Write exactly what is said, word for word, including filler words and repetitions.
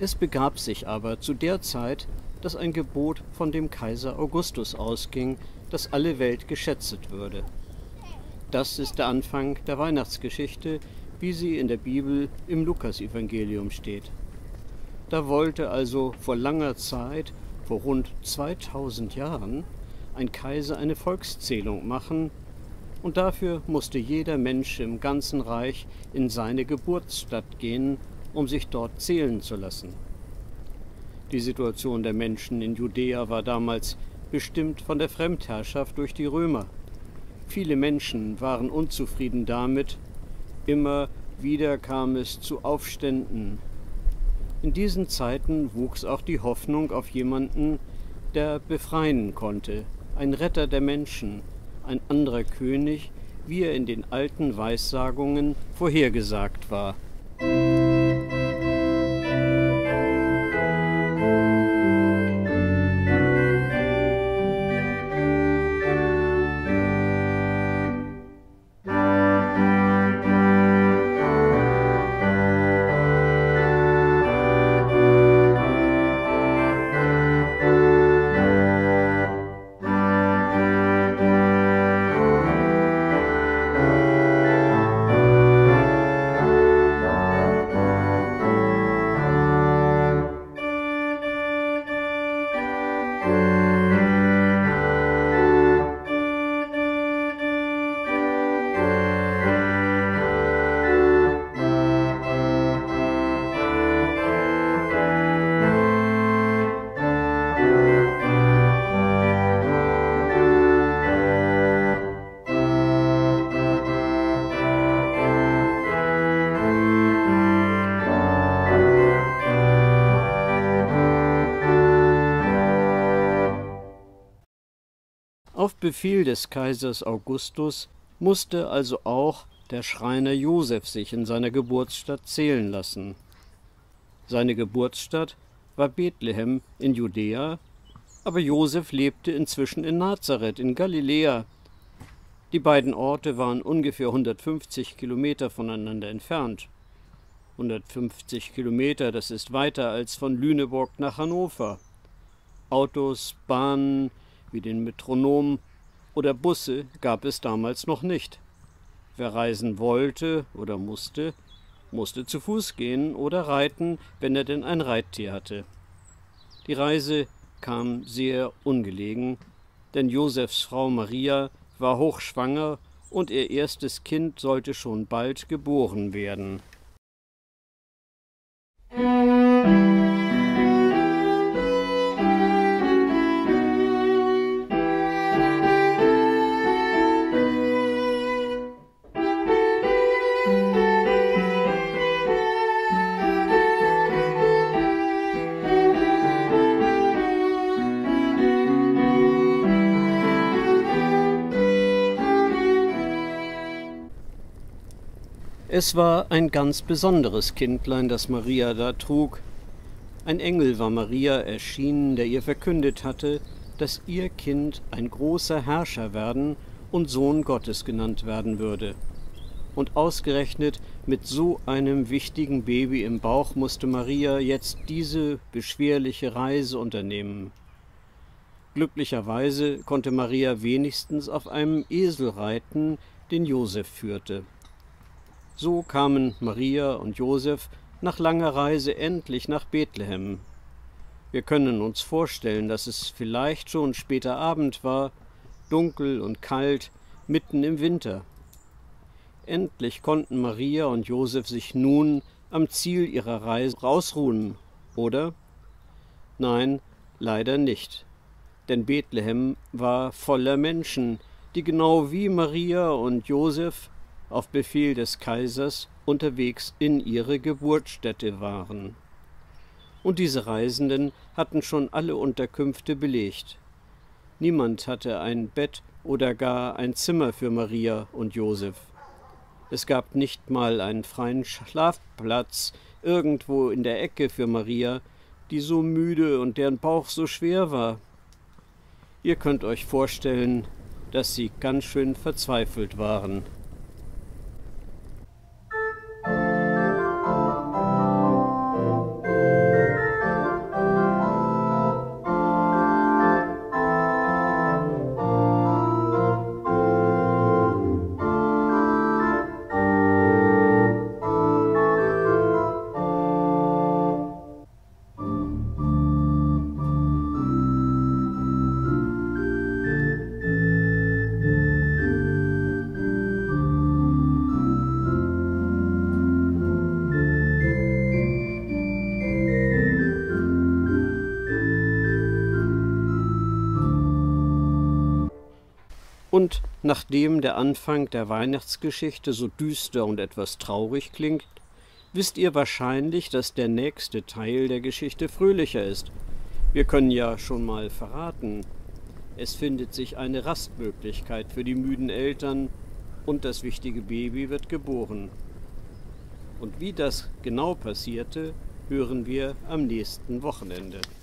Es begab sich aber zu der Zeit, dass ein Gebot von dem Kaiser Augustus ausging, dass alle Welt geschätzet würde. Das ist der Anfang der Weihnachtsgeschichte, wie sie in der Bibel im Lukasevangelium steht. Da wollte also vor langer Zeit, vor rund zweitausend Jahren, ein Kaiser eine Volkszählung machen, und dafür musste jeder Mensch im ganzen Reich in seine Geburtsstadt gehen, um sich dort zählen zu lassen. Die Situation der Menschen in Judäa war damals bestimmt von der Fremdherrschaft durch die Römer. Viele Menschen waren unzufrieden damit, immer wieder kam es zu Aufständen. In diesen Zeiten wuchs auch die Hoffnung auf jemanden, der befreien konnte, ein Retter der Menschen, ein anderer König, wie er in den alten Weissagungen vorhergesagt war. Auf Befehl des Kaisers Augustus musste also auch der Schreiner Josef sich in seiner Geburtsstadt zählen lassen. Seine Geburtsstadt war Bethlehem in Judäa, aber Josef lebte inzwischen in Nazareth in Galiläa. Die beiden Orte waren ungefähr hundertfünfzig Kilometer voneinander entfernt. hundertfünfzig Kilometer, das ist weiter als von Lüneburg nach Hannover. Autos, Bahnen wie den Metronom oder Busse gab es damals noch nicht. Wer reisen wollte oder musste, musste zu Fuß gehen oder reiten, wenn er denn ein Reittier hatte. Die Reise kam sehr ungelegen, denn Josefs Frau Maria war hochschwanger und ihr erstes Kind sollte schon bald geboren werden. Es war ein ganz besonderes Kindlein, das Maria da trug. Ein Engel war Maria erschienen, der ihr verkündet hatte, dass ihr Kind ein großer Herrscher werden und Sohn Gottes genannt werden würde. Und ausgerechnet mit so einem wichtigen Baby im Bauch musste Maria jetzt diese beschwerliche Reise unternehmen. Glücklicherweise konnte Maria wenigstens auf einem Esel reiten, den Josef führte. So kamen Maria und Josef nach langer Reise endlich nach Bethlehem. Wir können uns vorstellen, dass es vielleicht schon später Abend war, dunkel und kalt, mitten im Winter. Endlich konnten Maria und Josef sich nun am Ziel ihrer Reise ausruhen, oder? Nein, leider nicht, denn Bethlehem war voller Menschen, die genau wie Maria und Josef auf Befehl des Kaisers unterwegs in ihre Geburtsstätte waren. Und diese Reisenden hatten schon alle Unterkünfte belegt. Niemand hatte ein Bett oder gar ein Zimmer für Maria und Josef. Es gab nicht mal einen freien Schlafplatz irgendwo in der Ecke für Maria, die so müde und deren Bauch so schwer war. Ihr könnt euch vorstellen, dass sie ganz schön verzweifelt waren. Und nachdem der Anfang der Weihnachtsgeschichte so düster und etwas traurig klingt, wisst ihr wahrscheinlich, dass der nächste Teil der Geschichte fröhlicher ist. Wir können ja schon mal verraten, es findet sich eine Rastmöglichkeit für die müden Eltern und das wichtige Baby wird geboren. Und wie das genau passierte, hören wir am nächsten Wochenende.